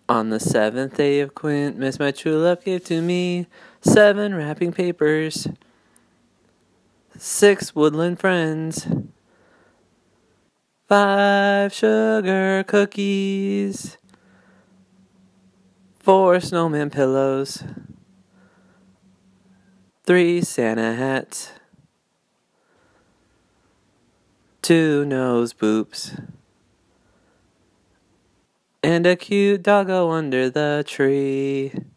On the 7th day of Quintmas, my true love gave to me 7 wrapping papers, 6 woodland friends, 5 sugar cookies, 4 snowman pillows, 3 Santa hats, 2 nose boops, and a cute doggo under the tree.